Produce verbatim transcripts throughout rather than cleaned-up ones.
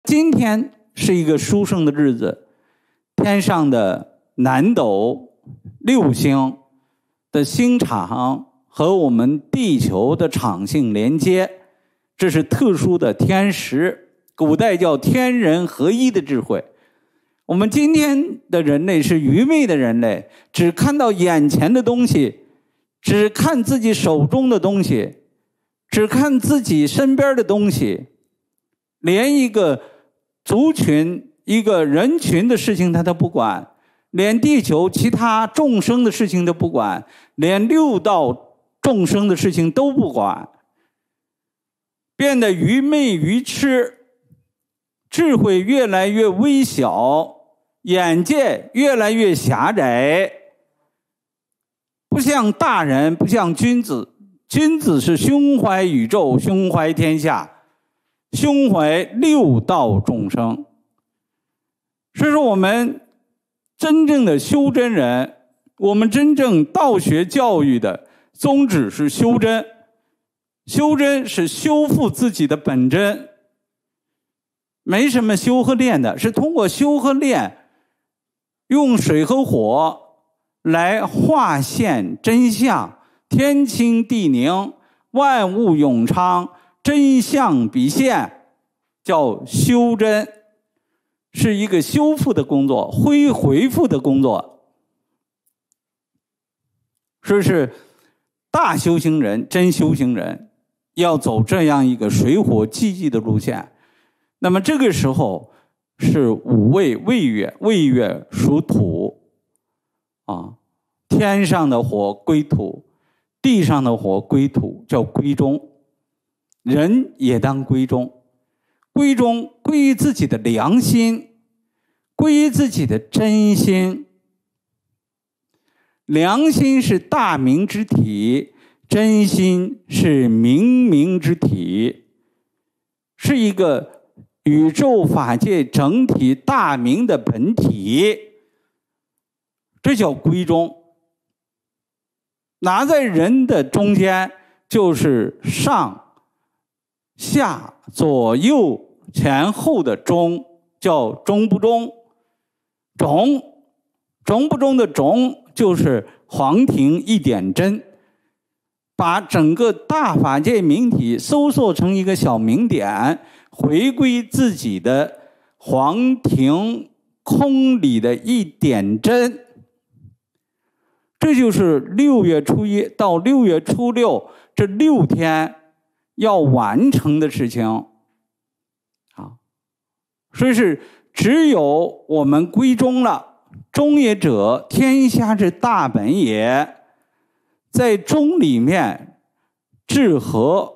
今天是一个殊胜的日子，天上的南斗六星的星场和我们地球的场性连接，这是特殊的天时，古代叫天人合一的智慧。我们今天的人类是愚昧的人类，只看到眼前的东西，只看自己手中的东西，只看自己身边的东西，连一个族群一个人群的事情他都不管，连地球其他众生的事情都不管，连六道众生的事情都不管，变得愚昧愚痴，智慧越来越微小，眼界越来越狭窄，不像大人，不像君子。君子是胸怀宇宙，胸怀天下，胸怀六道众生。所以说我们真正的修真人，我们真正道学教育的宗旨是修真。修真是修复自己的本真，没什么修和练的，是通过修和练，用水和火来化现真相，天清地宁，万物永昌，真相毕现，叫修真，是一个修复的工作，恢恢复的工作。这是大修行人，真修行人要走这样一个水火既济的路线。那么这个时候是五位未月，未月属土啊，天上的火归土，地上的火归土，叫归中。人也当归中，归中归于自己的良心，归于自己的真心。良心是大明之体，真心是明明之体，是一个宇宙法界整体大明的本体，这叫归中。拿在人的中间，就是上下左右前后的中，叫中不中。中中不中的中，就是黄庭一点真，把整个大法界明体收缩成一个小明点，回归自己的黄庭空里的一点真。这就是六月初一到六月初六这六天要完成的事情啊！所以是只有我们归中了，中也者，天下之大本也。在中里面治和。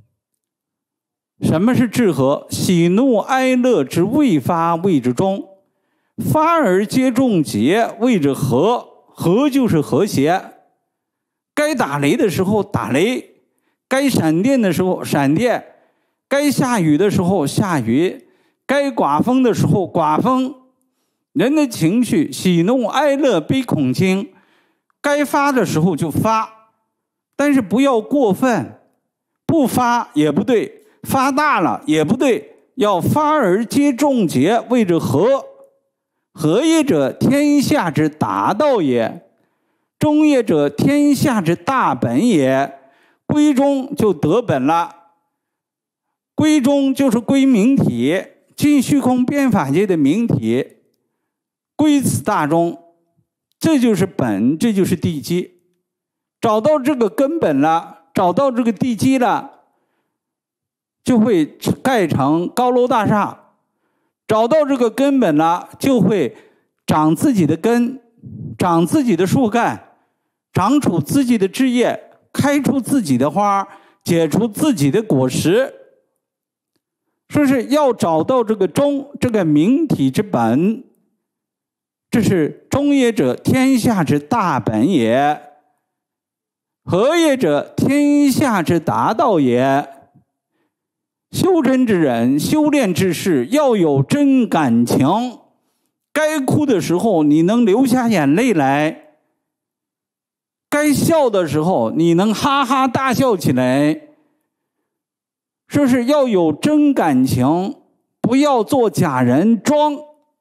什么是治和？喜怒哀乐之未发谓之中，发而皆中节谓之和。和就是和谐，该打雷的时候打雷，该闪电的时候闪电，该下雨的时候下雨，该刮风的时候刮风。人的情绪喜怒哀乐悲恐惊，该发的时候就发，但是不要过分，不发也不对，发大了也不对，要发而皆中节谓之和。和也者，天下之大道也；中也者，天下之大本也。归中就得本了，归中就是归明体，尽虚空变法界的明体，归此大中，这就是本，这就是地基。找到这个根本了，找到这个地基了，就会盖成高楼大厦。找到这个根本了，就会长自己的根，长自己的树干，长出自己的枝叶，开出自己的花，结出自己的果实。说是要找到这个中，这个明体之本，这是中也者，天下之大本也；和也者，天下之大道也。修真之人，修炼之事，要有真感情。该哭的时候，你能流下眼泪来；该笑的时候，你能哈哈大笑起来。说是要有真感情，不不要做假人装。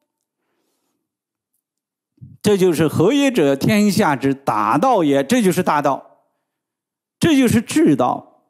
这就是合也者，天下之大道也。这就是大道，这就是至道。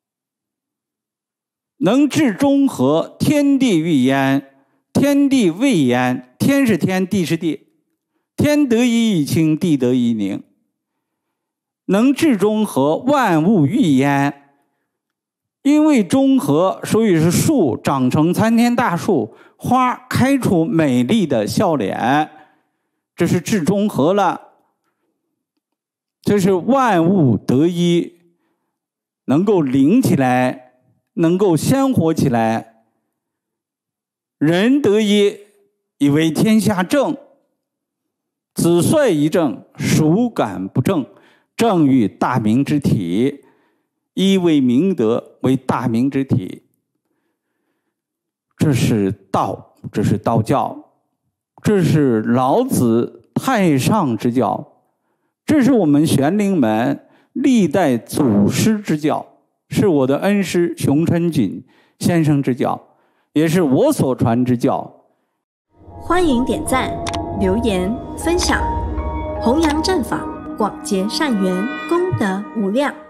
能至中和，天地欲焉，天地未焉。天是天，地是地，天得以以清，地得以宁。能至中和，万物欲焉。因为中和，所以是树长成参天大树，花开出美丽的笑脸，这是至中和了。这是万物得一，能够灵起来，能够鲜活起来。人得一，以为天下正。子帅一正，孰敢不正？正于大明之体，一为明德，为大明之体。这是道，这是道教，这是老子太上之教，这是我们玄灵门历代祖师之教，是我的恩师熊春锦先生之教，也是我所传之教。 欢迎点赞、留言、分享，弘扬正法，广结善缘，功德无量。